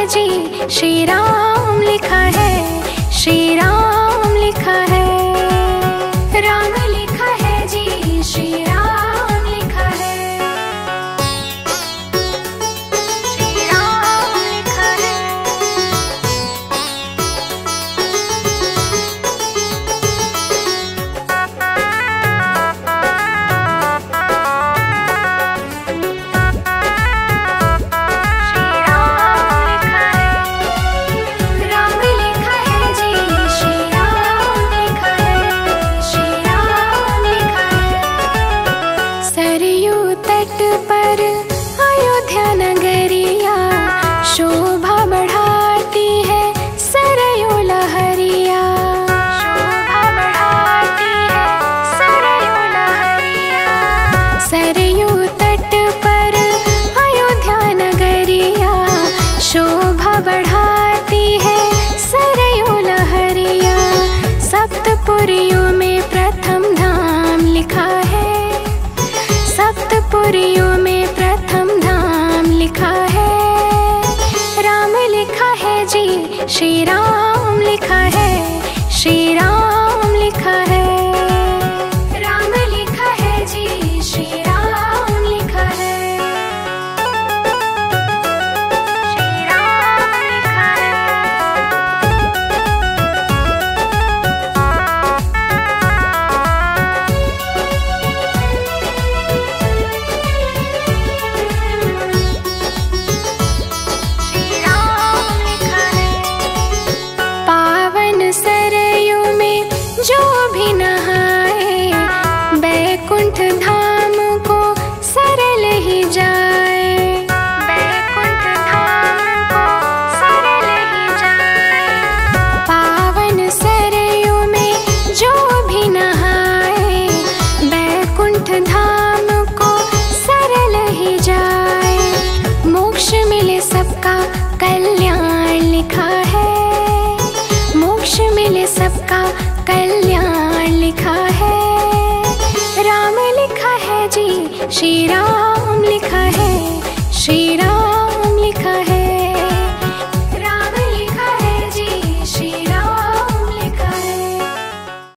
जी, श्री राम लिखा है, श्री राम लिखा है। राम लिखा है जी, श्री राम लिखा है, श्री राम लिखा है। तट पर अयोध्या नगरिया, शोभा बढ़ाती है सरयू लहरिया, शोभा बढ़ाती है सरयू लहरिया। सरयू तट पर अयोध्या नगरिया, शोभा बढ़ाती है सरयू लहरिया। सप्तपुरियों में प्रथम धाम लिखा है, सप्तपुरियों में प्रथम धाम लिखा है। राम लिखा है जी, श्री राम लिखा है, श्री राम लिखा है। राम लिखा है जी, श्री राम लिखा है, श्री राम लिखा है। सरयू में जो भी नहाए, बैकुंठ धाम को सरल ही जाए, बैकुंठ धाम को सरल ही जाए। पावन सरयू में जो भी नहाए, बैकुंठ धाम को सरल ही जाए। मोक्ष मिले सबका कल्याण लिखा है, मोक्ष मिले सबका कल्याण लिखा है। राम लिखा है जी, श्री राम लिखा है, श्री राम।